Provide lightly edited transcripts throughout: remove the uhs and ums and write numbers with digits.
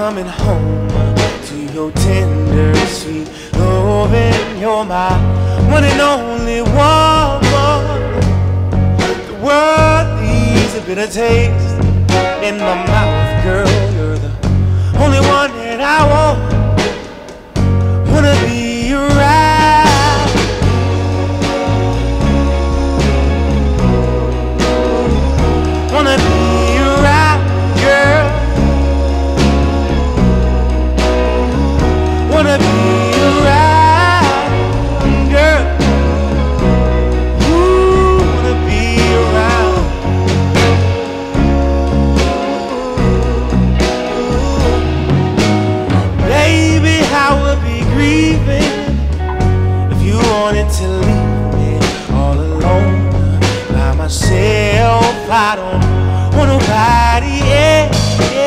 coming home to your tender, sweet loving. You're my one and only woman. The world needs a bitter taste in my mouth, girl. You're the only one that I want. Wanna be around. Wanna be around, girl. Wanna be around, girl. Ooh, wanna be around. Baby, I would be grieving if you wanted to leave me all alone by myself. I don't want nobody else.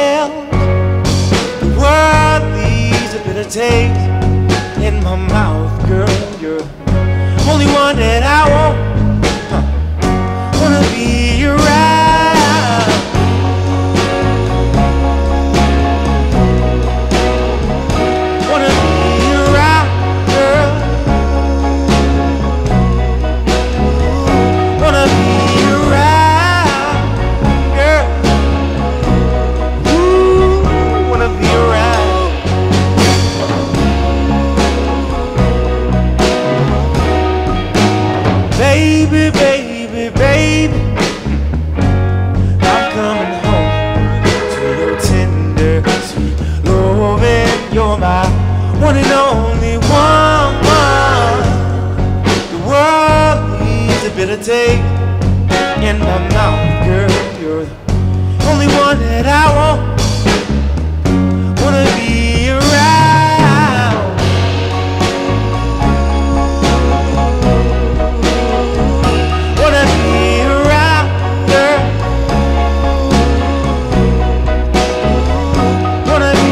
The world leaves a bitter taste in my mouth, girl. You're the only one that I want. Wanna be around. Wanna be around, girl. Wanna be around, girl. Ooh, wanna be around. Baby, baby, baby, I'm coming home to your tender, sweet loving. You're my one and only woman. The world needs a bitter taste in my mouth, girl. You're the only one that I want. Wanna be around. Wanna be around, girl. Wanna be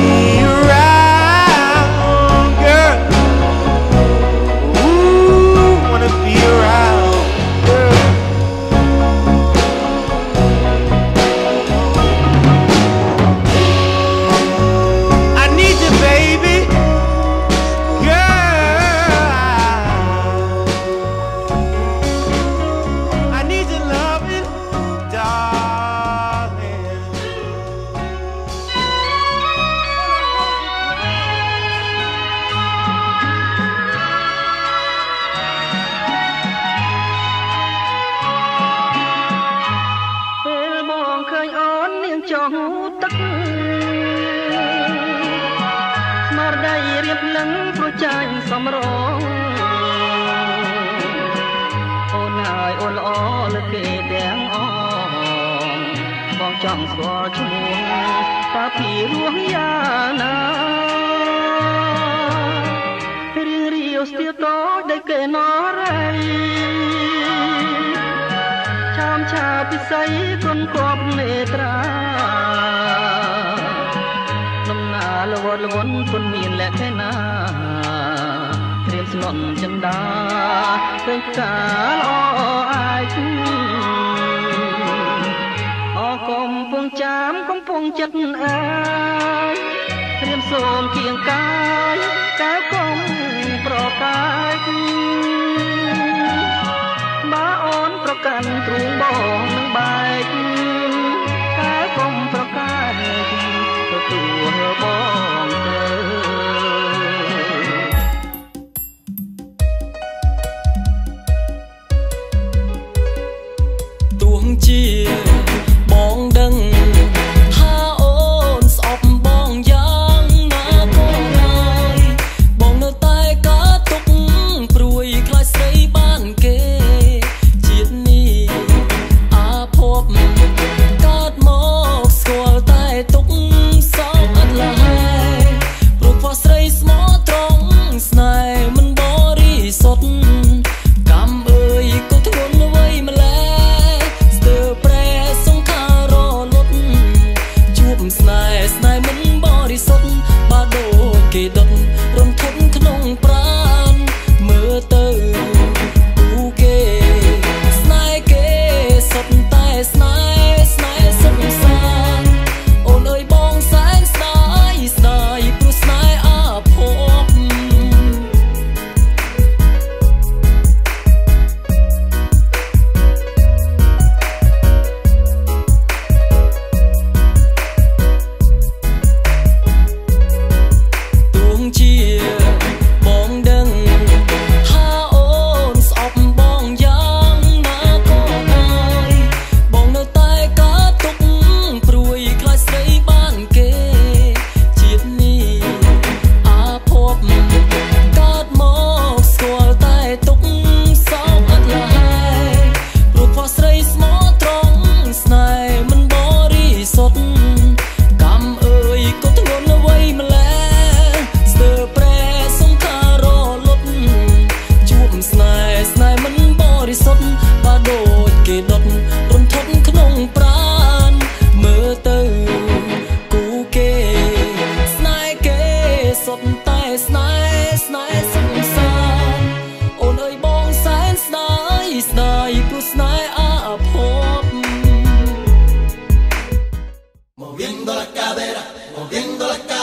around, girl. Ooh, wanna be around, girl. I need you, baby, girl. I need your loving, darling. ពេលបងឃើញអូននាងចុះទឹកស្មារតីរៀបលឹងប្រចាញ់សំរងអូនហើយអូនល្អលើគេទាំងអងបងចង់ស្គាល់ឈ្មោះតើពីរោះយ៉ាងណារៀងរាវស្ទាតដោយគេណរ៉ៃឆាមឆាពិសីគុនគប់នេត្រានំណាលវត្តលវន់គុនមានលក្ខណៈត្រៀមស្នន់ចិន្តាព្រឹងផ្កាល្អអាយអកំពុងចាំកំពុងចិត្តអាយត្រៀមសូមគៀងកាយកែវកុំប្រកាយបើអូនប្រកាន់ទ្រូងបងនឹងបែកកែវកុំប្រកាយទទួលបងទៅទួងជាបងដឹងថាអូនស្អប់បងយ៉ាងណាក៏ហើយបងនៅតែកាទុកព្រួយខ្លាចស្រីបានគេជាតិនេះអាភពកើតមកស្គាល់តែទុកសោកអត់ឡាយព្រោះខ្វះស្រីស្មោះត្រង់ស្នេហ៍មិនបរិសុទ្ធកម្មអើយក៏ធ្ងន់អ្វីម្ល៉េះស្ទើរប្រែសង្ខាររលត់ជួបស្នេហ៍ស្នេហ៍មិនបរិសុទ្ធបើដូចគេដុតរំធនក្នុងប្រាណមើលទៅគូគេស្នេហ៍គេសុទ្ធតែស្នេហ៍សុទ្ធសាអូនអើយបងសែនស្ដាយស្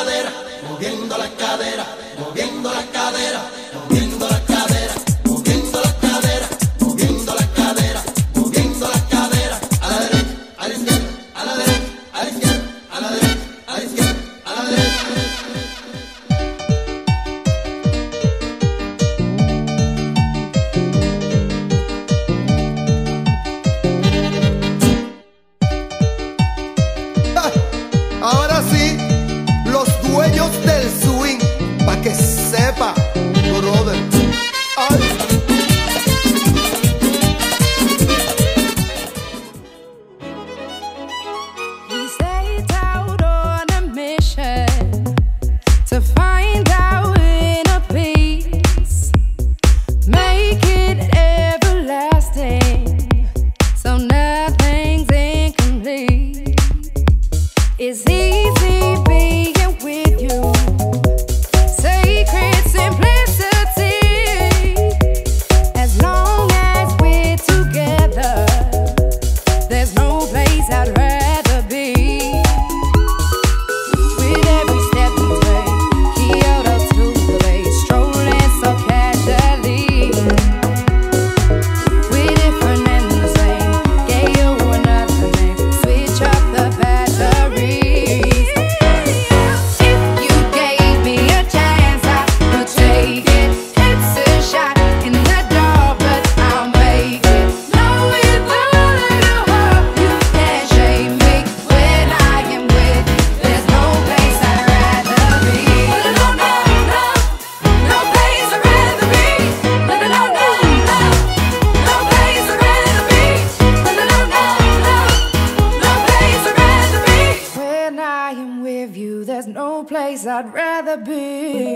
cadera, moviendo la cadera, moviendo la cadera, moviendo la cadera, moviendo la cadera, moviendo la cadera, moviendo la cadera, a la derecha, a la izquierda, a la derecha, a la izquierda, a la derecha, a la izquierda, a la derecha. Ahora sí, los dueños del swing, pa' que sepa, brother. Ay. We set out on a mission to find our inner peace, make it everlasting, so nothing's incomplete. It's easy being with you, sacred simplicity. As long as we're together, there's no place I'd rather be. With every step we take, Kyoto to the bay, strolling so casually. We're different and the same, gave you another name, switch up the batteries. If you gave me a chance, I would take it. It's a shot in the dark, but I'll make it. No, with a little hope, you can't shame me. When I am with you, there's no place I'd rather be. No, no, no, no place I'd rather be. No, no, no, no, no place I'd rather be. No, no, no, no, no place I'd rather be. When I am with you, there's no place I'd rather be.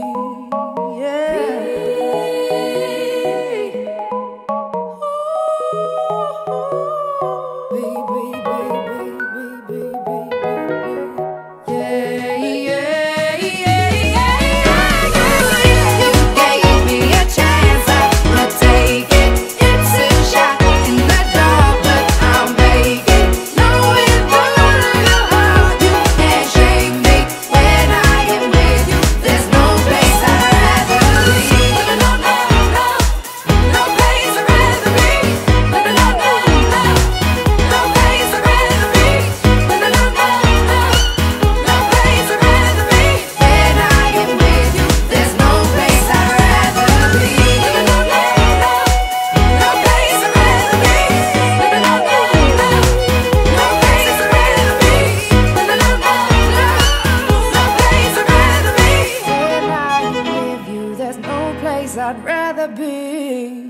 I'd rather be.